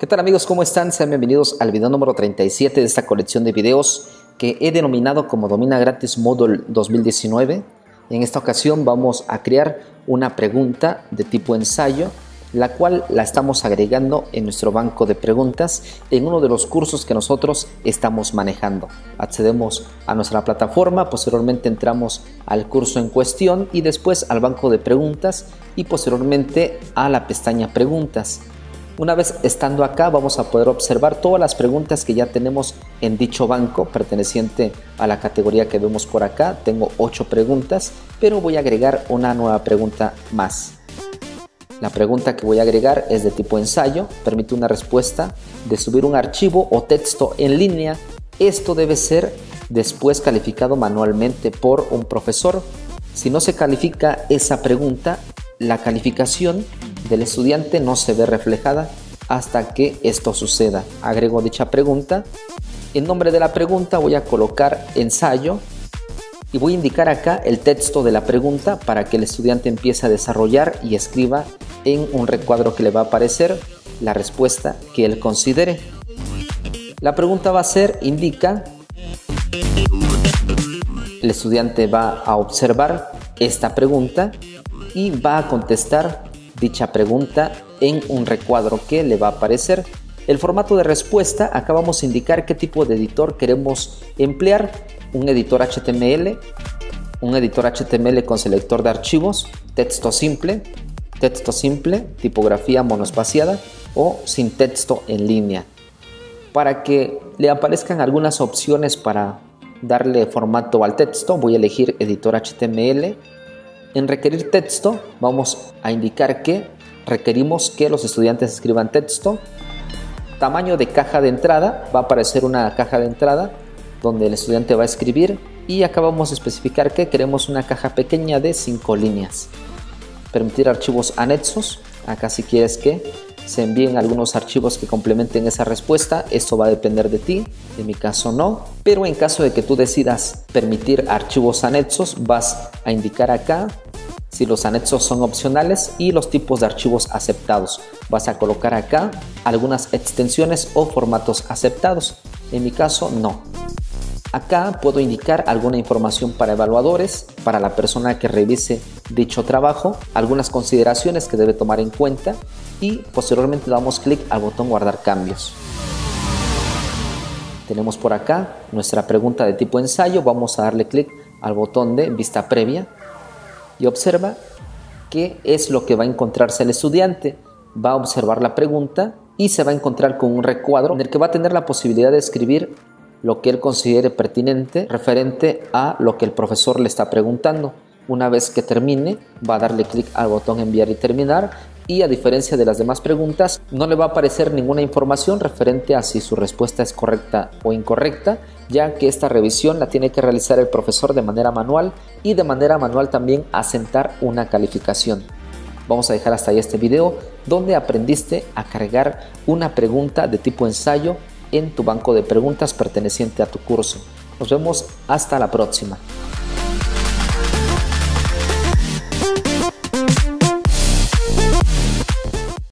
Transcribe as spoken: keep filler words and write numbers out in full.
¿Qué tal amigos? ¿Cómo están? Sean bienvenidos al video número treinta y siete de esta colección de videos que he denominado como Domina Gratis Moodle dos mil diecinueve. En esta ocasión vamos a crear una pregunta de tipo ensayo, la cual la estamos agregando en nuestro banco de preguntas en uno de los cursos que nosotros estamos manejando. Accedemos a nuestra plataforma, posteriormente entramos al curso en cuestión y después al banco de preguntas y posteriormente a la pestaña preguntas. Una vez estando acá vamos a poder observar todas las preguntas que ya tenemos en dicho banco perteneciente a la categoría que vemos por acá. Tengo ocho preguntas, pero voy a agregar una nueva pregunta más. La pregunta que voy a agregar es de tipo ensayo, permite una respuesta de subir un archivo o texto en línea. Esto debe ser después calificado manualmente por un profesor. Si no se califica esa pregunta, la calificación del estudiante no se ve reflejada hasta que esto suceda. Agrego dicha pregunta. En nombre de la pregunta voy a colocar ensayo y voy a indicar acá el texto de la pregunta para que el estudiante empiece a desarrollar y escriba en un recuadro que le va a aparecer la respuesta que él considere. La pregunta va a ser, indica, el estudiante va a observar esta pregunta y va a contestar dicha pregunta en un recuadro que le va a aparecer. El formato de respuesta, acá vamos a indicar qué tipo de editor queremos emplear. Un editor H T M L, un editor H T M L con selector de archivos, texto simple, texto simple, tipografía monoespaciada o sin texto en línea. Para que le aparezcan algunas opciones para darle formato al texto, voy a elegir editor H T M L. En requerir texto vamos a indicar que requerimos que los estudiantes escriban texto. Tamaño de caja de entrada, va a aparecer una caja de entrada donde el estudiante va a escribir y acá vamos a especificar que queremos una caja pequeña de cinco líneas. Permitir archivos anexos, acá si quieres que se envíen algunos archivos que complementen esa respuesta, esto va a depender de ti, en mi caso no, pero en caso de que tú decidas permitir archivos anexos, vas a indicar acá si los anexos son opcionales y los tipos de archivos aceptados. Vas a colocar acá algunas extensiones o formatos aceptados, en mi caso no. Acá puedo indicar alguna información para evaluadores, para la persona que revise dicho trabajo, algunas consideraciones que debe tomar en cuenta y posteriormente damos clic al botón guardar cambios. Tenemos por acá nuestra pregunta de tipo ensayo, vamos a darle clic al botón de vista previa y observa qué es lo que va a encontrarse el estudiante. Va a observar la pregunta y se va a encontrar con un recuadro en el que va a tener la posibilidad de escribir lo que él considere pertinente referente a lo que el profesor le está preguntando. Una vez que termine, va a darle clic al botón enviar y terminar y a diferencia de las demás preguntas, no le va a aparecer ninguna información referente a si su respuesta es correcta o incorrecta, ya que esta revisión la tiene que realizar el profesor de manera manual y de manera manual también asentar una calificación. Vamos a dejar hasta ahí este video donde aprendiste a cargar una pregunta de tipo ensayo en tu banco de preguntas perteneciente a tu curso. Nos vemos hasta la próxima.